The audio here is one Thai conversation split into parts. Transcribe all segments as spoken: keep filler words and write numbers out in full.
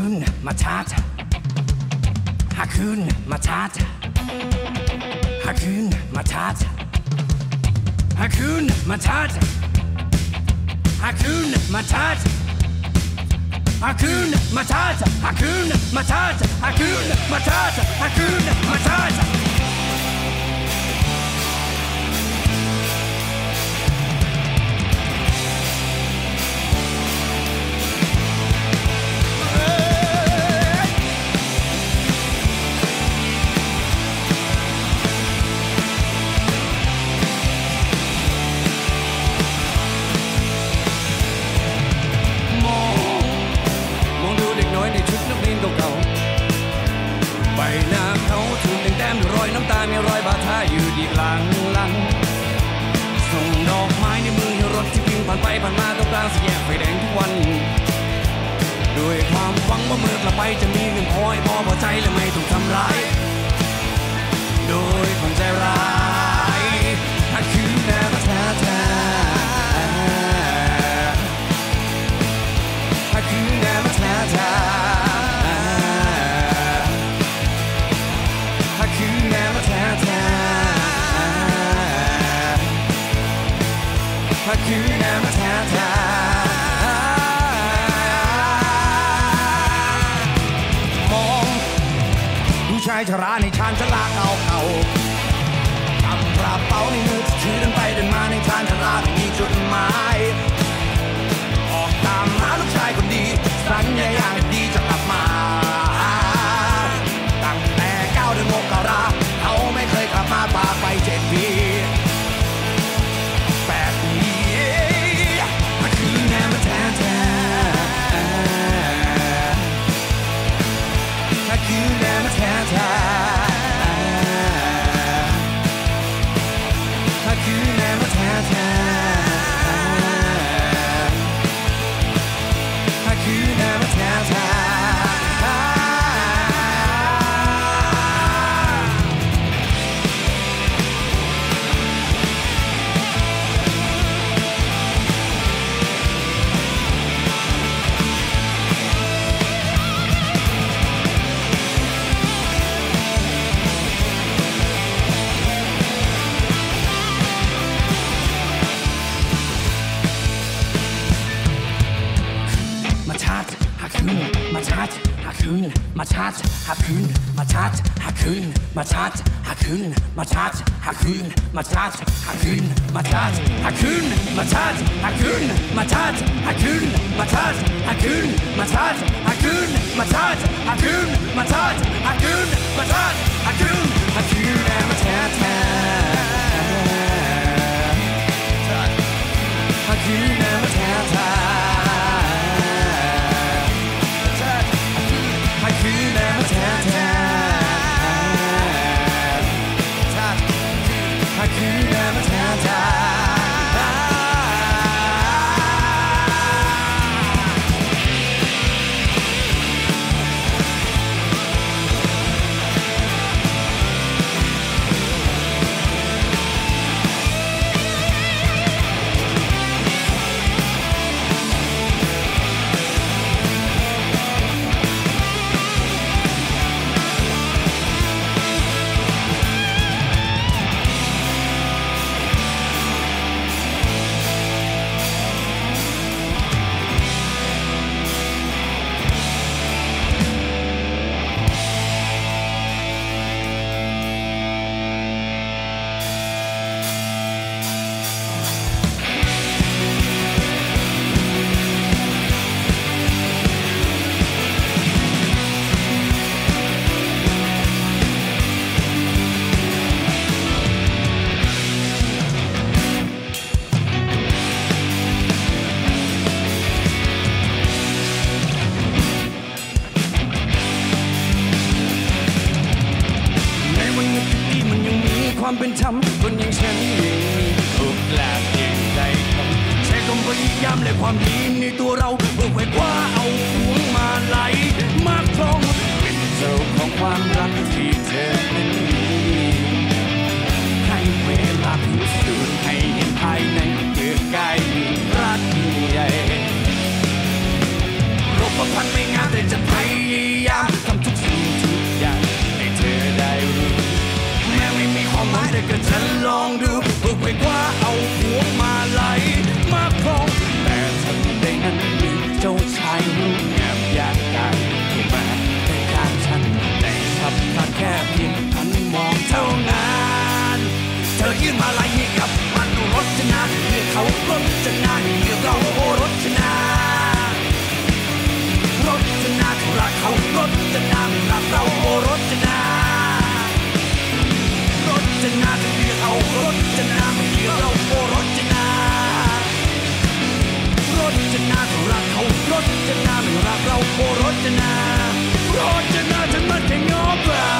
Hakuna Matata Hakuna Matata Hakuna Matata Hakuna Matata Hakuna Matata Hakuna Matata Hakuna Matata Hakuna Matata Hakuna Matataใบหน้าเขาถูกแดงแต้มด้วยรอยน้ำตามีรอยบาดแผลอยู่ที่หลังหลังส่งดอกไม้ในมือให้รถที่วิ่งผ่านไปผ่านมาตรงกลางสี่แยกไฟแดงทุกวันด้วยความหวังว่าเมื่อกลับไปจะมีเงินพอให้พอพอใจและไม่ถูกทำร้ายโดยคนใจร้ายถ้าคือแม่มาแท้แท้ถ้าคือแม่มาแท้แท้คือแนวมาแท้แท้มองผู้ชายชราในชานชราเก่าเก่าทำกระเป๋าในมือถือเดินไปเดินมาในชานชราไม่มีจุดหมายออกตามหาลูกชายคนดีสัญญาอย่างดีจะกลับมาตั้งแต่เก้าเดือนมกราเขาไม่เคยกลับมาปาไปเจ็ดปีMatata, Hakuna Matata, Hakuna Matata, Hakuna Matata, Hakuna Matata, Hakuna Matata, Hakuna Matata, Hakuna Matata, Hakuna Matata, Hakuna Matata, Hakuna Matata, Hakuna Matata, Hakuna Matata, Hakuna Hakuna Matata, Hakuna Matata. Hakuna Matata Hakuna Matataเป็นธรรมคนอย่างฉันยังมีโอกาสยังได้ทำใช้ความพยายามและความดีในตัวเราเพื่อไขว่คว้าเอาพวงมาลัยมาครองเป็นเจ้าของความรักที่เธอนั้นมีให้เวลาพิสูจน์ให้เห็นภายในเกิดกายมีรักใหญ่รบประพันธ์ไม่งามแต่จะไทยนั้นลองดูเพื่อไปคว้าเอาพวงมาลัยมาครองแต่ทันใดนั้นมีเจ้าชายรูปงามอยากได้ที่มาใกล้ข้างฉันแต่ฉับพลันแค่เพียงหันมองเท่านั้นเธอยื่นมาลัยให้กับมันรจนาเมื่อเขารจนาเมื่อเราโอรจนารจนาธุระเขารจนาไม่รักเราโอรจนารจนาเมื่อเขารจนาไม่เมื่อเราโอรจนารจนาธุระเขารจนาไม่รักเราโอรจนารจนาฉันมันแค่งอปลา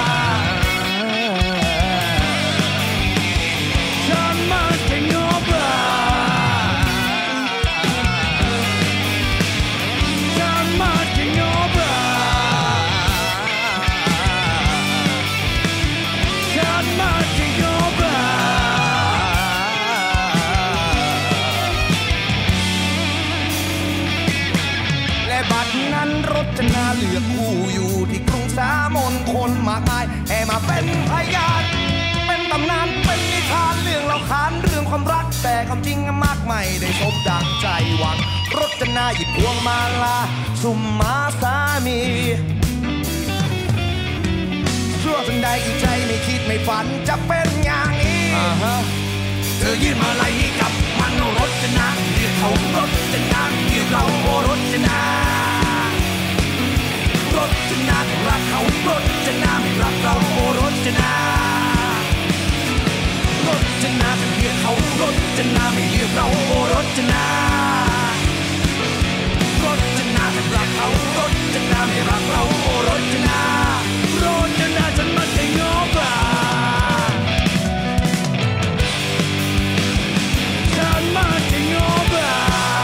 รจนาเลือกคู่อยู่ที่กรุงสามนคนมากมายแห่มาเป็นพยานเป็นตำนานเป็นนิทานเรื่องเล่าขานเรื่องความรักแต่ความจริงมากไม่ได้สมดังใจหวังรจนาหยิบพวงมาลาสุมมาสามีชั่วทันใดอีกใจไม่คิดไม่ฝันจะเป็นอย่างนี้ uh-huh. เธอยื่นมาลัยให้กับมันรจนาเรียกเขารจนาเรียกเราโอรจนารจนารักเขารจนาไม่รักเราโอรจนารจนาจะเรียกเขารจนาไม่เรียกเราโอรจนารจนาจะรักเขารจนาไม่รักเราโอรจนารจนาฉันมันแค่งอปลาฉันมันแค่งอปลา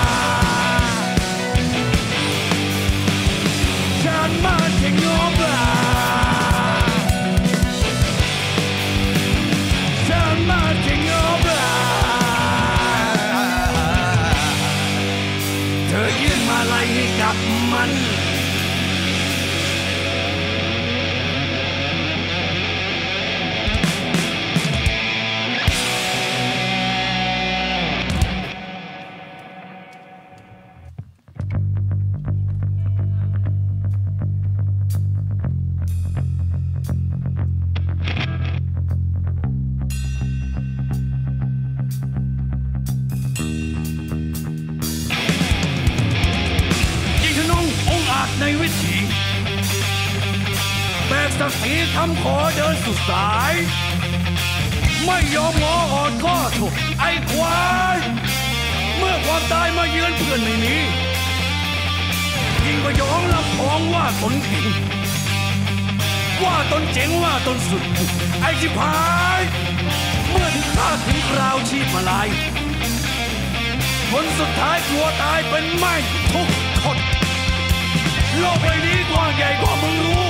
ฉันมันแค่งอปลาฉันมันแค่งอปลาเธอยื่นมาลัยให้กับมันในวิถีแบกศักดิ์ศรีคำขอเดินสุดสายไม่ยอมงออ่อนข้อถูกไอ้ควายเมื่อความตายมาเยือนเพื่อนไม่มียิ่งก็ยองลำพองว่าตนเก่งว่าตนเจ๋งว่าตนสุดไอ้ชิบหายเมื่อถึงข้าถึงคราวชีพมาลายคนสุดท้ายกลัวตายเป็นไม่ทุกคนโลกใบนี้กว้างใหญ่กว่ามึงรู้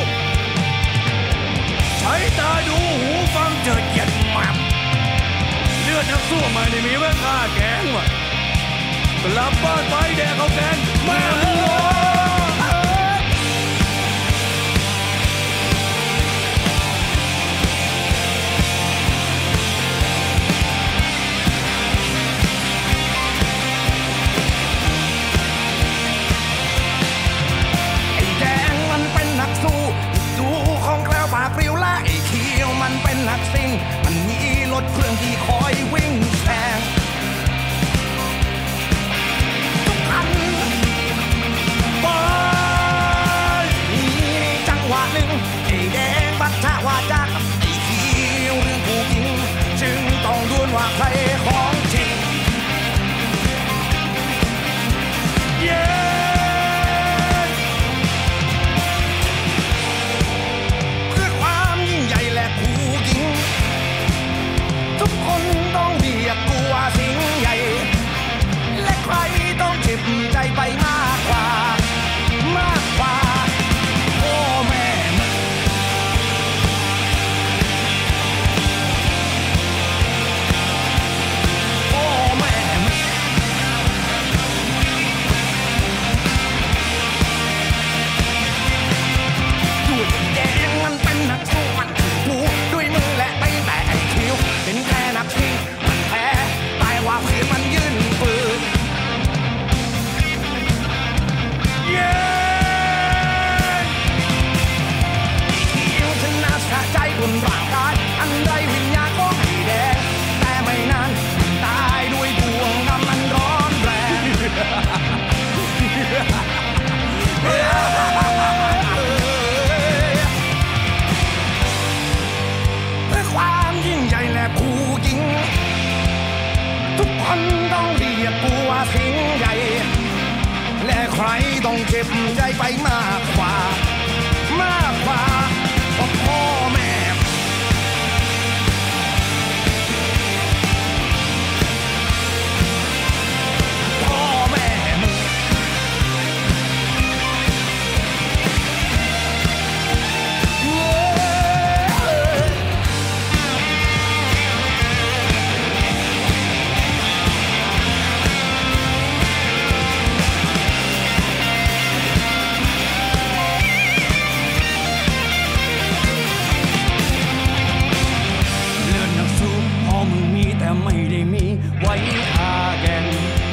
ใช้ตาดูหูฟังเจิดเกียดแมมเลือดนักสู้ไม่ได้มีไว้ฆ่าแกงว่ะกลับบ้านไปแดกเขาแกงแม่มึงปลิวและไอ้เขียวมันเป็นนักซิ่งมันมีรถเครื่องที่คอยวิ่งแซงทุกคันไปมีจังหวะหนึ่งไอ้แดงบัตรว่าจากไอ้เขียวเรื่องผู้หญิงจึงต้องดวลว่าใครของจริงเย้ทุกคนต้องเรียกกูว่าสิ่งใหญ่และใครต้องเจ็บใจไปมากกว่ามากกว่าพ่อแม่พ่อแม่ด้วยแดงมันเป็นนักสู้มันถูกด้วยมือและไปแต่ไอ้คิวเป็นคนต้องเรียกกูว่าสิงห์ใหญ่และใครต้องเจ็บใจไปมากกว่ามากกว่าพ่อแม่พ่อแม่มึงไม่ได้มีไว้อาแกง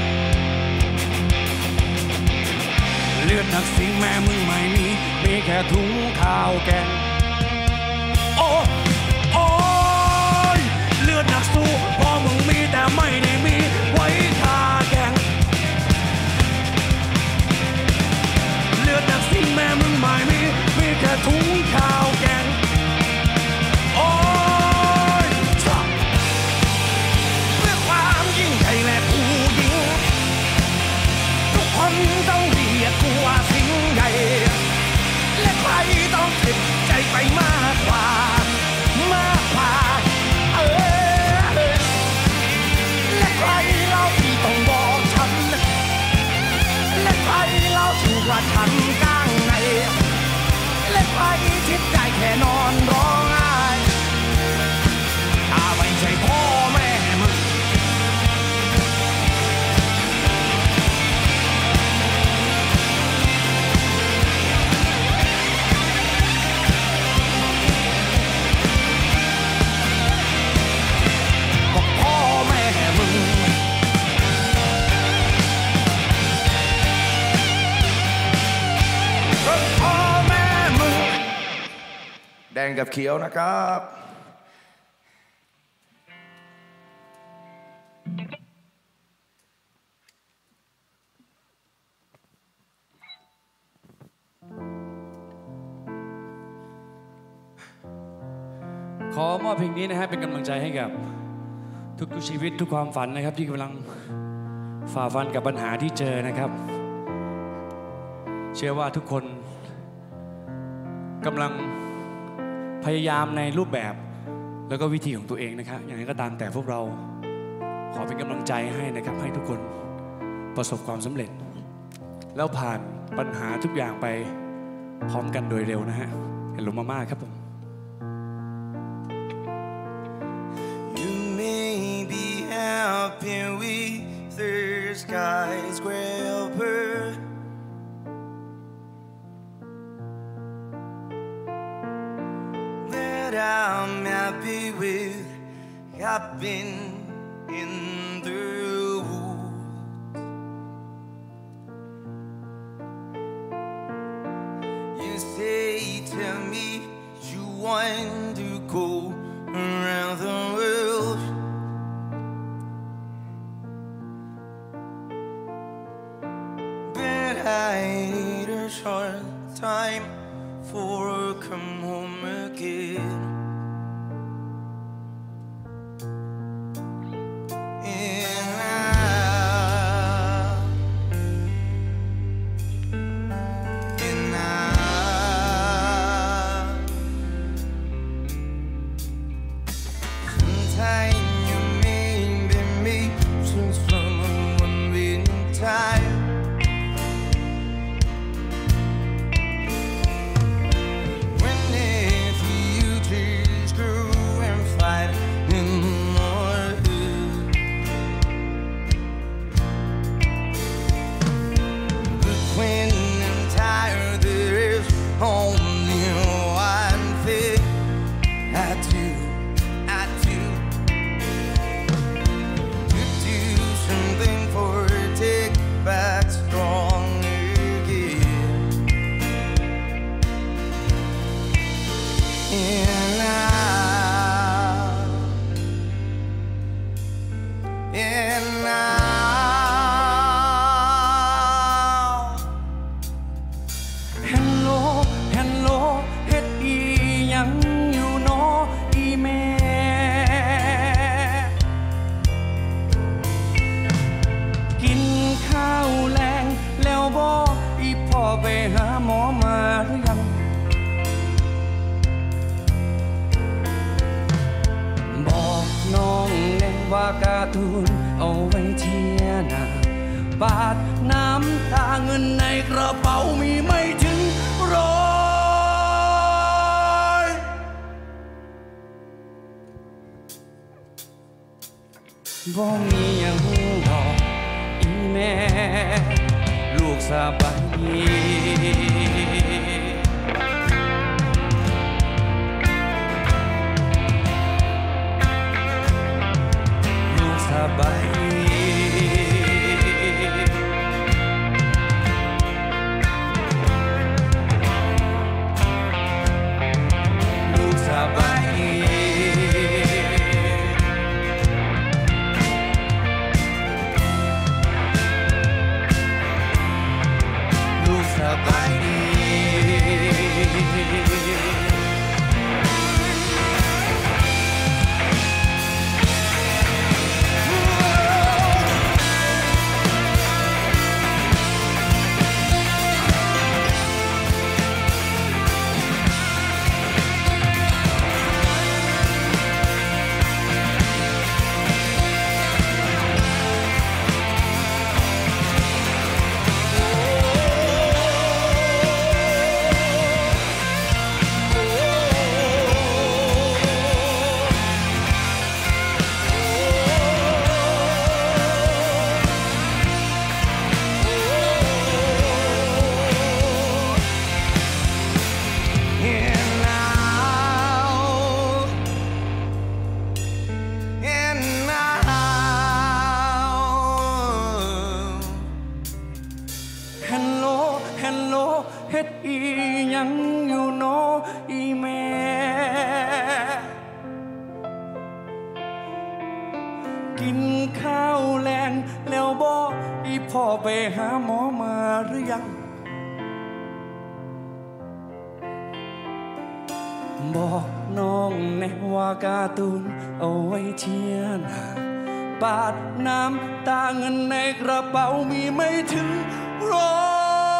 เลือดนักสิงแม่มึงไม่มีมีแค่ถุงข้าวแกงโอ้โอ้ยเลือดนักสู้พอมึงมีแต่ไม่ได้มีไว้อาแกงเลือดนักสิงแม่มึงไม่มีมีแค่ถุงข้าวแกงโอ้และผู้หญิงทุกคนต้องเรียกกูว่าสิงห์ใหญ่และใครต้องเจ็บใจไปมากกว่ามากกว่าเออและใครเล่าที่ต้องบอกฉันและใครเล่าถึงว่าฉันกลางในและใครคิดได้แค่นอนร้องไห้ถ้าไม่ใช่พ่อแม่มึงแดงกับเขียวนะครับขอมอบเพลงนี้นะฮะเป็นกำลังใจให้กับทุกๆชีวิตทุกความฝันนะครับที่กำลังฝ่าฟันกับปัญหาที่เจอนะครับเชื่อว่าทุกคนกำลังพยายามในรูปแบบแล้วก็วิธีของตัวเองนะครับอย่างไรก็ตามแต่พวกเราขอเป็นกำลังใจให้นะครับให้ทุกคนประสบความสำเร็จแล้วผ่านปัญหาทุกอย่างไปพร้อมกันโดยเร็วนะฮะเห็นลงมามากครับผม You may be happy with the skyscraper I'm happy with I've been in the woods. You say to me you want to go around the world, but I need a short time for come home again. ว่าการ์ตูนเอาไว้เชียร์หน้าบาทน้ำตาเงินในกระเป๋ามีไม่ถึงร้อยบ่มีอย่างดอกอีแม่ลูกสบายดีลูกสบายดีลูกสบายดีลูกสบายดีเฮ็ดอีหยังอยู่โนอีแม่กินข้าวแลงแล้วบ่อีพ่อไปหาหมอมาหรือยังบอกน้องแน่ว่าการ์ตูนเอาไว้เชียร์หน้าบาทน้ำตาเงินในกระเป๋ามีไม่ถึงร้อย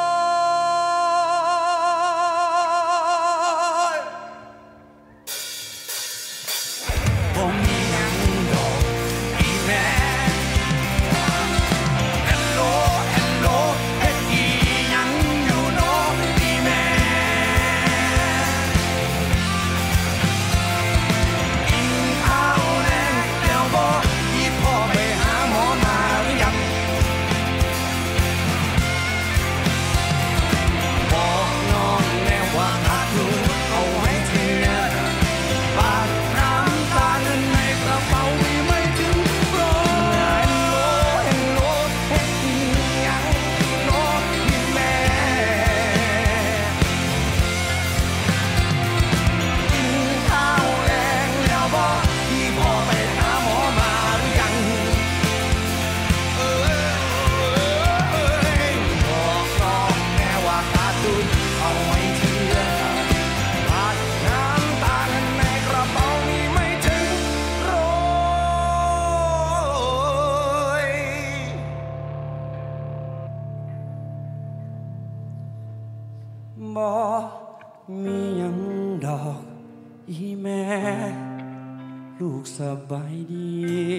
บ่มีหยังดอกอีแม่ลูกสบายดี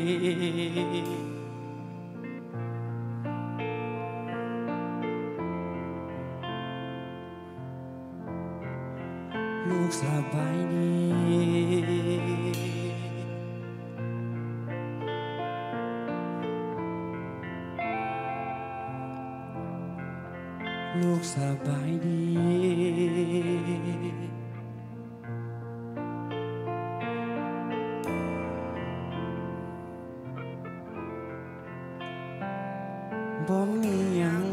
ลูกสบายดีลูกสบายดีบ่มีหยัง